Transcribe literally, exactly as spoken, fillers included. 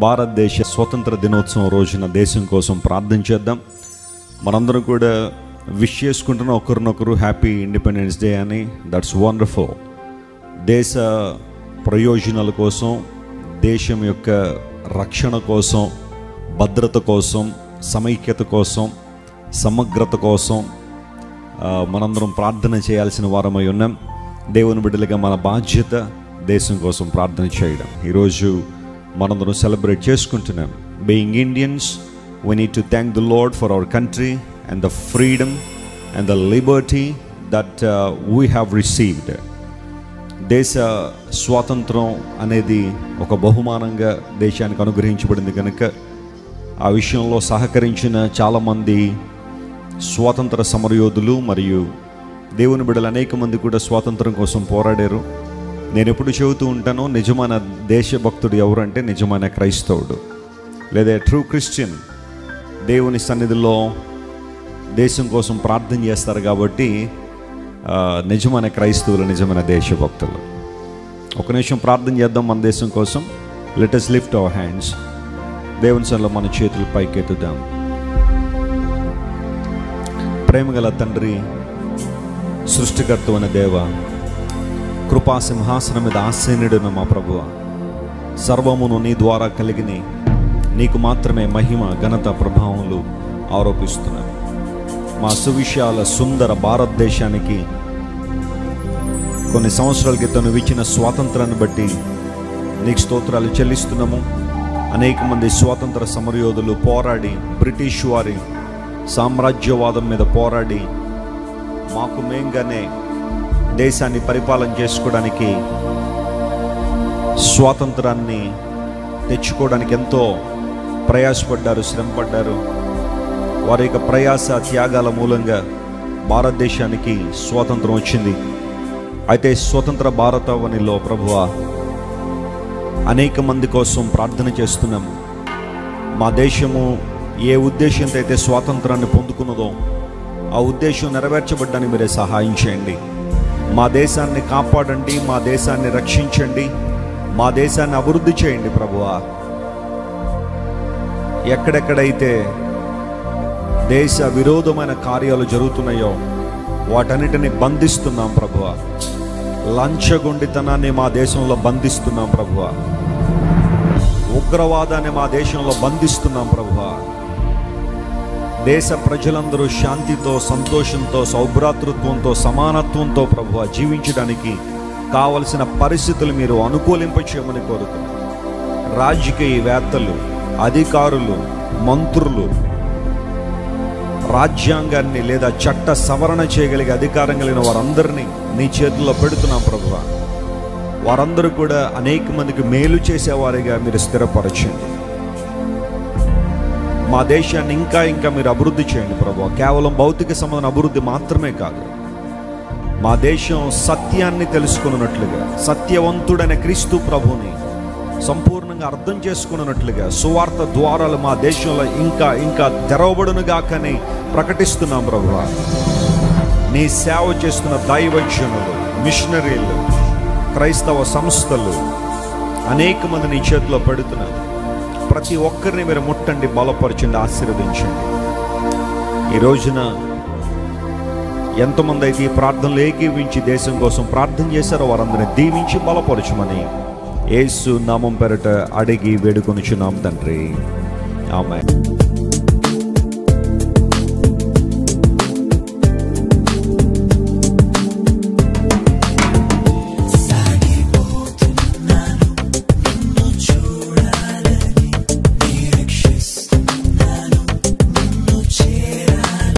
భారతదేశ స్వతంత్ర దినోత్సవం రోజున దేశం కోసం ప్రార్థన చేద్దాం. మనందరం కూడా విష్ చేసుకుంటున్న ఒకరినొకరు హ్యాపీ ఇండిపెండెన్స్ డే అని. That's wonderful. దేశ ప్రయోజనాల కోసం, దేశం యొక్క రక్షణ కోసం, భద్రత కోసం, సమైక్యత కోసం, సమగ్రత కోసం మనందరం ప్రార్థన చేయాల్సిన వారమై ఉన్నాం. దేవుని బిడ్డలుగా మన బాధ్యత దేశం కోసం ప్రార్థన చేయడం. ఈరోజు మనందరం సెలబ్రేట్ చేసుకుంటున్నాం. Being Indians, we need to thank the lord for our country and the freedom and the liberty that we have received. దేశ స్వాతంత్రం అనేది ఒక బహుమానంగా దేశానికి అనుగ్రహించబడింది కనుక ఆ విషయంలో సహకరించిన చాలామంది స్వాతంత్ర సమరయోధులు మరియు దేవుని బిడ్డలు అనేక మంది కూడా స్వాతంత్రం కోసం పోరాడారు. నేను ఎప్పుడు చెబుతూ ఉంటాను, నిజమైన దేశభక్తుడు ఎవరంటే నిజమైన క్రైస్తవుడు లేదా ట్రూ క్రిస్టియన్. దేవుని సన్నిధిలో దేశం కోసం ప్రార్థన చేస్తారు కాబట్టి నిజమైన క్రైస్తవులు, నిజమైన దేశభక్తులు. ఒక నిమిషం ప్రార్థన చేద్దాం మన దేశం కోసం. Let us lift our hands. దేవుని సన్నిధిలో మన చేతులు పైకెత్తుదాం. ప్రేమగల తండ్రి, సృష్టికర్త అయిన దేవ, కృపా సింహాసనం మీద ఆసీనుడైన మా ప్రభువ, సర్వమును నీ ద్వారా కలిగిన నీకు మాత్రమే మహిమ, ఘనత, ప్రభావములు ఆరోపిస్తున్నాం. మా సువిశాల సుందర భారతదేశానికి కొన్ని సంవత్సరాల క్రితం నువ్వు ఇచ్చిన స్వాతంత్రాన్ని బట్టి నీకు స్తోత్రాలు చెల్లిస్తున్నాము. అనేక మంది స్వాతంత్ర సమరయోధులు పోరాడి బ్రిటిష్ వారి సామ్రాజ్యవాదం మీద పోరాడి మాకు మేంగానే దేశాన్ని పరిపాలన చేసుకోవడానికి, స్వాతంత్రాన్ని తెచ్చుకోవడానికి ఎంతో ప్రయాసపడ్డారు, శ్రమపడ్డారు. వారి యొక్క ప్రయాస త్యాగాల మూలంగా భారతదేశానికి స్వాతంత్రం వచ్చింది. అయితే స్వతంత్ర భారతావనిలో ప్రభువా, అనేక మంది కోసం ప్రార్థన చేస్తున్నాం. మా దేశము ఏ ఉద్దేశంతో అయితే స్వాతంత్రాన్ని పొందుకున్నదో ఆ ఉద్దేశం నెరవేర్చబడ్డానికి మీరే సహాయం చేయండి. మా దేశాన్ని కాపాడండి, మా దేశాన్ని రక్షించండి, మా దేశాన్ని అభివృద్ధి చేయండి ప్రభువా. ఎక్కడెక్కడైతే దేశ విరోధమైన కార్యాలు జరుగుతున్నాయో వాటన్నిటిని బంధిస్తున్నాం ప్రభువా. లంచగొండితనాన్ని మా దేశంలో బంధిస్తున్నాం ప్రభువా. ఉగ్రవాదాన్ని మా దేశంలో బంధిస్తున్నాం ప్రభువా. దేశ ప్రజలందరూ శాంతితో, సంతోషంతో, సౌభ్రాతృత్వంతో, సమానత్వంతో ప్రభువా జీవించడానికి కావలసిన పరిస్థితులు మీరు అనుకూలింపచేయమని కోరుతున్నాం. రాజకీయవేత్తలు, అధికారులు, మంత్రులు, రాజ్యాంగాన్ని లేదా చట్ట సవరణ చేయగలిగే అధికారం కలిగిన వారందరినీ నీ చేతుల్లో పెడుతున్నాం ప్రభువా. వారందరూ కూడా అనేక మందికి మేలు చేసేవారిగా మీరు స్థిరపరచండి. మా దేశాన్ని ఇంకా ఇంకా మీరు అభివృద్ధి చేయండి ప్రభువా. కేవలం భౌతిక సంబంధం అభివృద్ధి మాత్రమే కాదు, మా దేశం సత్యాన్ని తెలుసుకున్నట్లుగా, సత్యవంతుడైన క్రీస్తు ప్రభుని సంపూర్ణంగా అర్థం చేసుకున్నట్లుగా సువార్త ద్వారాలు మా దేశంలో ఇంకా ఇంకా తెరవబడునుగాకని ప్రకటిస్తున్నాం ప్రభువా. నీ సేవ చేస్తున్న దైవజనులు, మిషనరీలు, క్రైస్తవ సంస్థలు అనేక మంది నీ చేతిలో పెడుతున్నారు. ప్రతి ఒక్కరిని మీరు ముట్టండి, బలపరచండి, ఆశీర్వదించండి. ఈ రోజున ఎంతమంది అయితే ఈ ప్రార్థనలు ఏకీవించి దేశం కోసం ప్రార్థన చేశారో వారందరినీ దీవించి బలపరచమని యేసు నామం పేరట అడిగి వేడుకొనుచున్నాం తండ్రి. ఆమేన్.